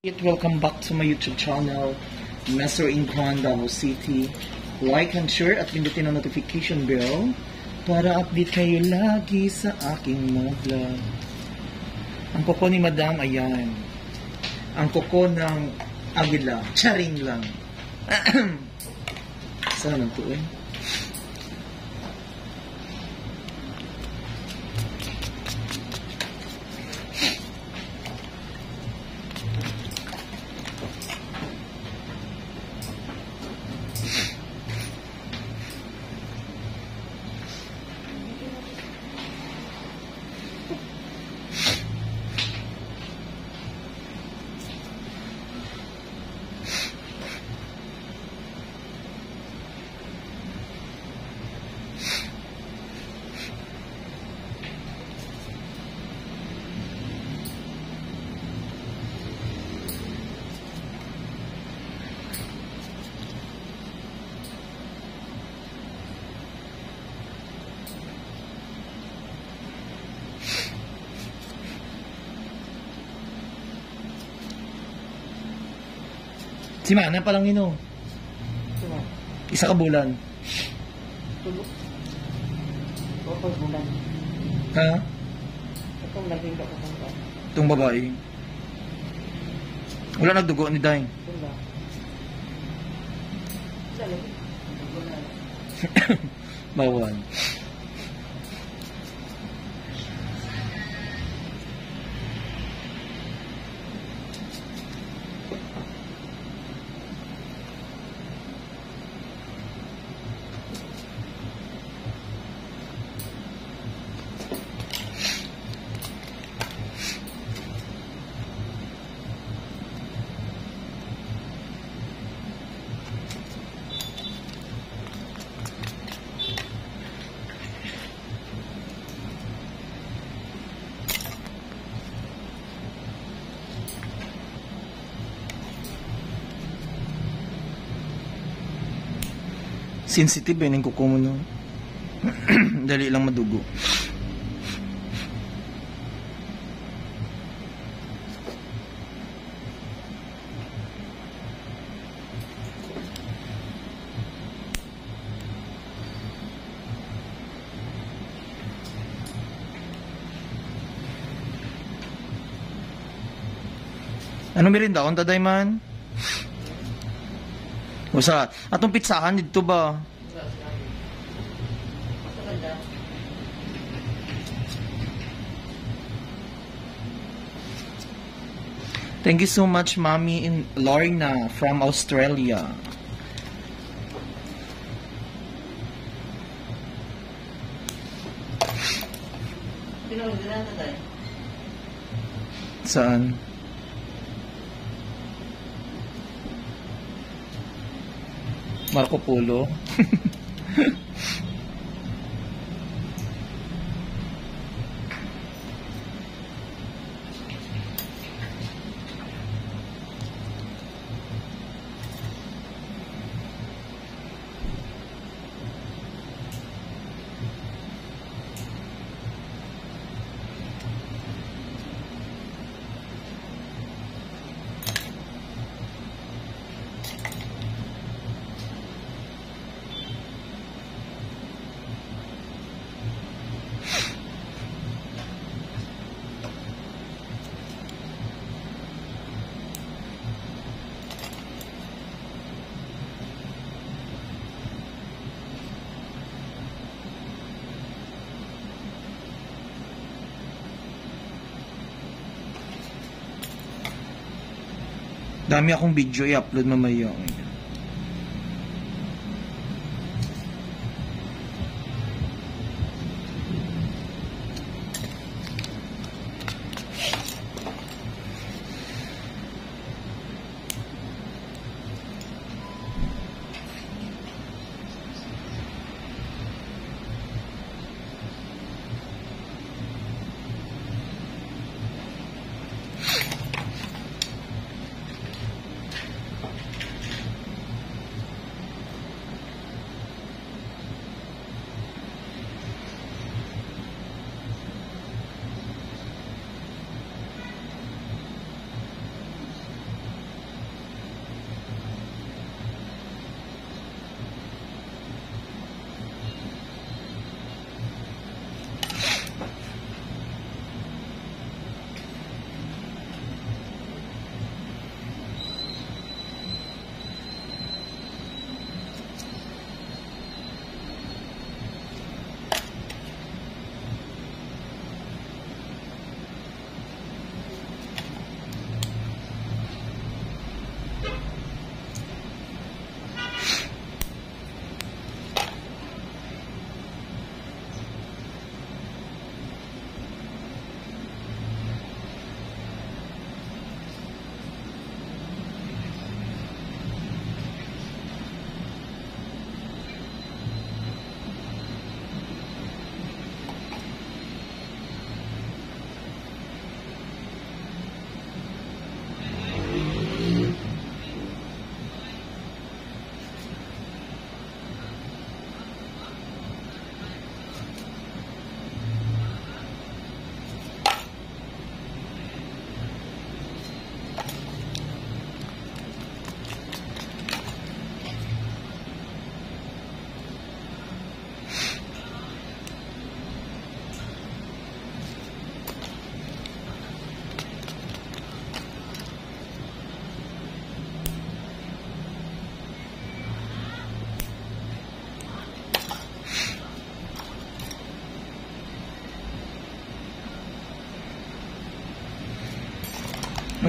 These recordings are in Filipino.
Welcome back to my YouTube channel, Mr. Inquan Davao City. Like and share at pindutin ang notification bell para update kayo lagi sa aking mga vlog. Ang kuko ni Madam, ayan. Ang kuko ng agila. Charing lang. Saan ang tuon? Si Mana pa lang ino. Isa ka bulan. Tulog. O, bulan. Ha? Itong naging ka pa. Itong babae. Wala nagdugo ni Day. Wala. Bawal. Sensitive yung kuko mo no. Dali lang madugo. Ano merinda? Unta day man? Usa, atong pitsahan dito ba? Thank you so much, Mommy in Lorna from Australia. Saan? Marco Polo. Dami akong video i-upload mamaya.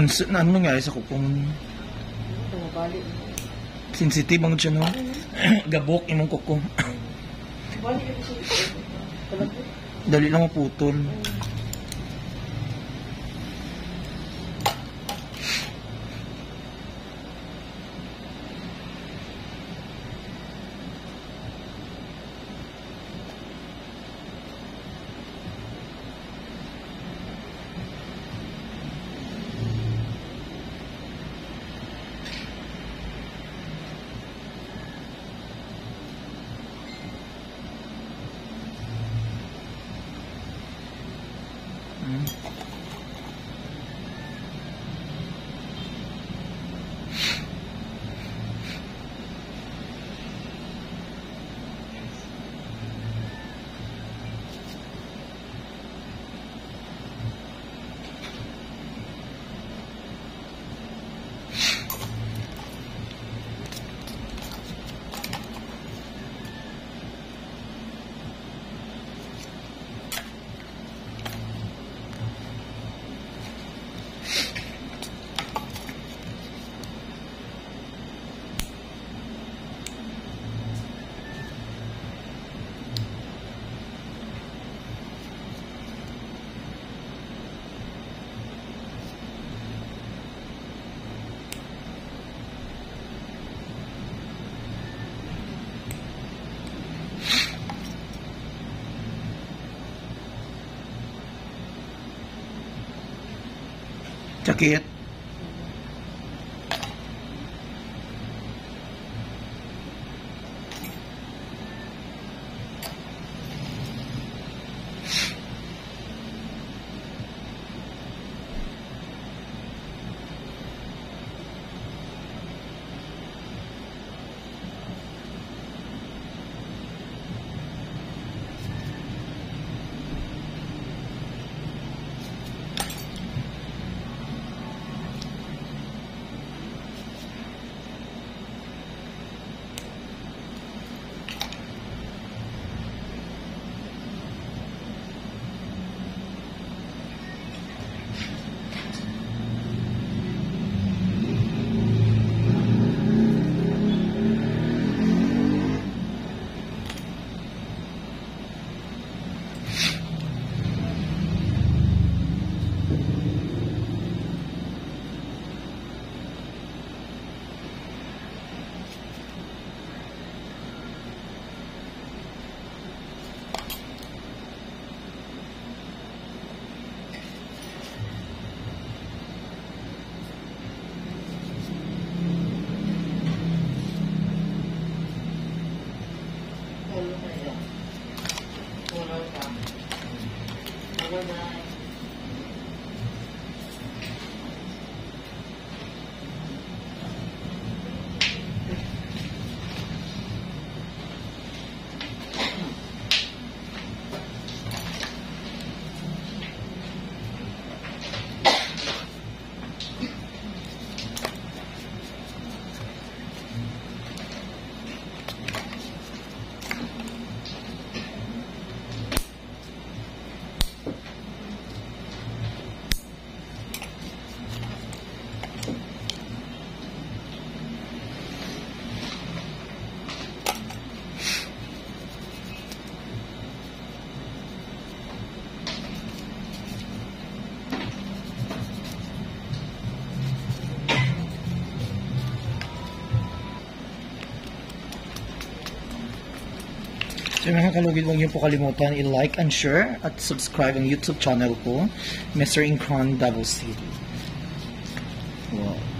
Ano nangyari sa kukong? Ito, mabalik. Sensitive ang dyan, no? Gabok imong kuko. Balik ito siya. Talagpit. Dali lang maputol. Sakit. So mga kalugid, huwag niyo po kalimutan i-like and share at subscribe ang YouTube channel ko, Mr. Incron Davao City. Wow.